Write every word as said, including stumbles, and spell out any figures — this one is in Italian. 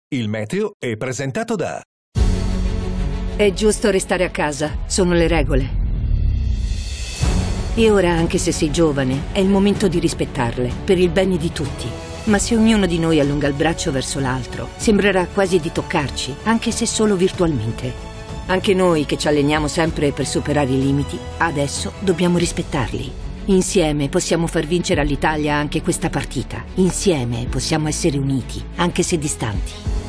Il meteo è presentato da... È giusto restare a casa, sono le regole. E ora, anche se sei giovane, è il momento di rispettarle, per il bene di tutti. Ma se ognuno di noi allunga il braccio verso l'altro, sembrerà quasi di toccarci, anche se solo virtualmente. Anche noi che ci alleniamo sempre per superare i limiti, adesso dobbiamo rispettarli. Insieme possiamo far vincere all'Italia anche questa partita. Insieme possiamo essere uniti, anche se distanti.